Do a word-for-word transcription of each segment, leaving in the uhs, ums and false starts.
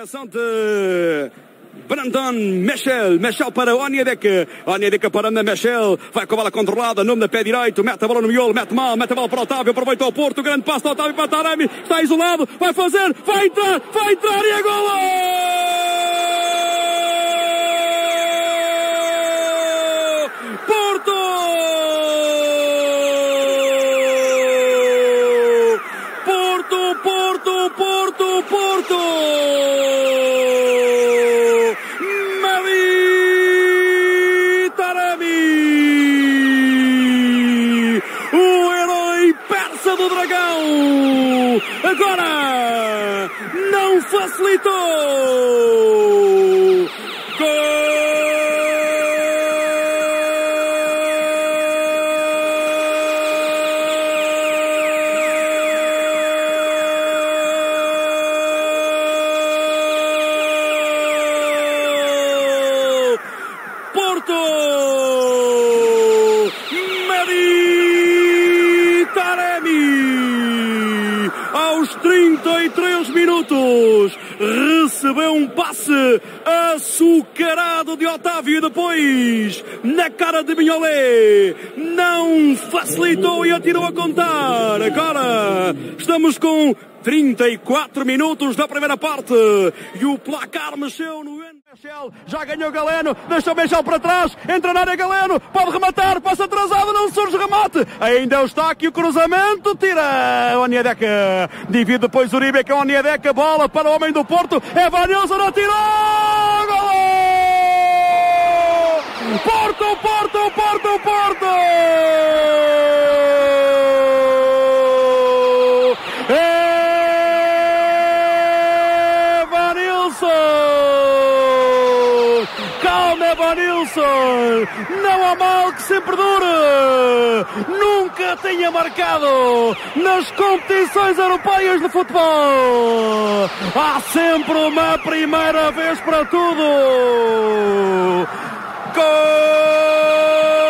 intervenção de Brandon Michel, Michel para Onyedika, Onyedika para Ana Michel, vai com a bola controlada, nome da pé direito, mete a bola no miolo, mete mal, mete a bola para o Otávio, aproveitou o Porto, grande passo do Otávio para Taremi, está isolado, vai fazer, vai entrar, vai entrar e é golo! Porto! Porto, Porto, Porto, Porto! Do Dragão, agora não facilitou. Gol! Porto! Aos trinta e três minutos recebeu um passe açucarado de Otávio e depois na cara de Mignolet não facilitou e atirou a contar. Agora estamos com trinta e quatro minutos da primeira parte e o placar mexeu no Michel, já ganhou Galeno, deixou Michel para trás, entra na área Galeno, pode rematar, passa atrasado, não surge remate, ainda está aqui o cruzamento, tira Onyedika, divide depois Uribe com Onyedika, bola para o homem do Porto, Evanilson atirou, gol! Porto, Porto, Porto, Porto! Evanilson, não há mal que sempre dure, nunca tinha marcado nas competições europeias de futebol, há sempre uma primeira vez para tudo. Gol!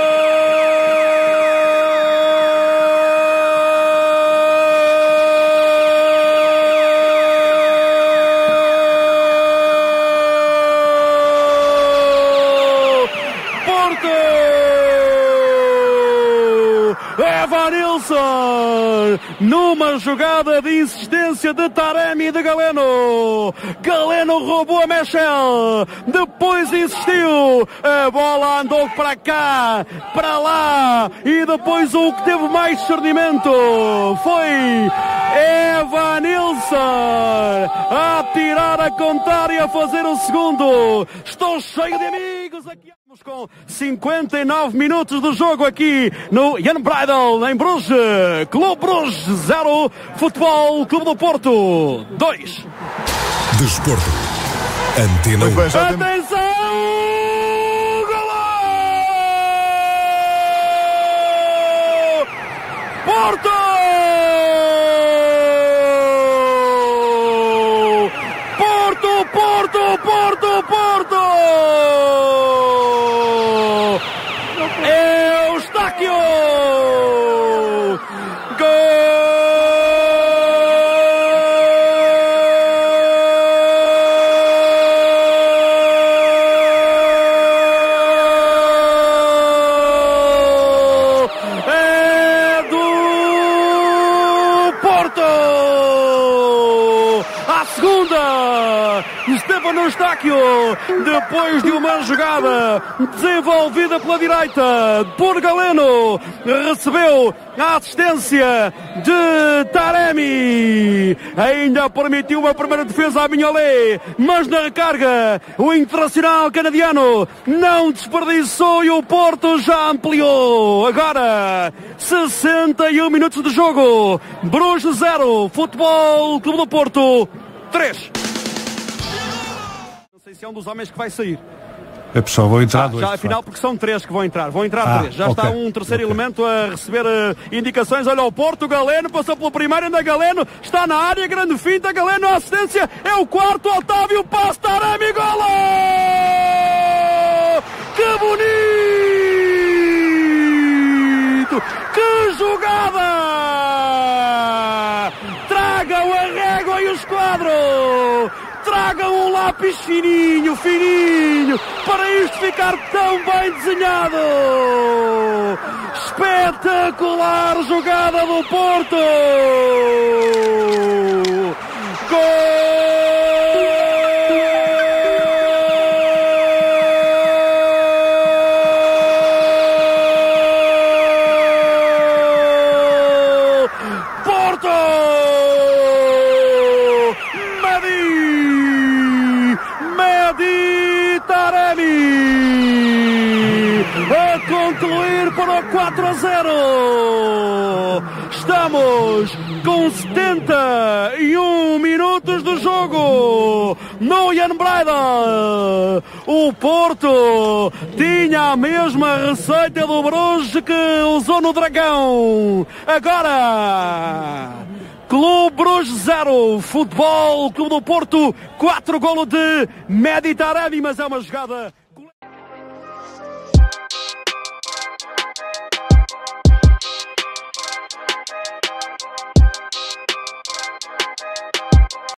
Evanilson, numa jogada de insistência de Taremi e de Galeno. Galeno roubou a Michel, depois insistiu, a bola andou para cá, para lá, e depois o que teve mais discernimento foi Evanilson a tirar, a contar e a fazer o segundo. Estou cheio de amigos aqui. Com cinquenta e nove minutos de jogo aqui no Jan Breidel, em Bruges. Clube Bruges zero, Futebol Clube do Porto dois. Desporto. Antena um. Atenção! Golo! Porto! Porto, Porto, Porto, Porto! Eustáquio! Gol! É do Porto! A segunda! Stefano Eustáquio, depois de uma jogada desenvolvida pela direita por Galeno, recebeu a assistência de Taremi, ainda permitiu uma primeira defesa a Mignolet, mas na recarga o internacional canadiano não desperdiçou e o Porto já ampliou. Agora sessenta e um minutos de jogo, Bruges zero, Futebol Clube do Porto três. Não sei se é um dos homens que vai sair. É pessoal, vou entrar ah, dois. Já afinal, porque são três que vão entrar. Vão entrar ah, três. Já okay. está um terceiro okay. elemento a receber uh, indicações. Olha o Porto, Galeno, passou pelo primeiro, ainda Galeno, está na área, grande finta, Galeno, a assistência, é o quarto, Otávio, passe, Taremi, golo! Que bonito! Que jogada! Tragam a régua e o esquadro! Tragam um lápis fininho, fininho, para isto ficar tão bem desenhado. Espetacular jogada do Porto. Porto! Mehdi! Mehdi Taremi! A concluir para o quatro a zero! Estamos com setenta e um minutos de jogo no Jan Breida. O Porto tinha a mesma receita do Bruges que usou no Dragão. Agora, Clube Bruges zero, Futebol Clube do Porto quatro, golo de Mehdi Taremi, mas é uma jogada...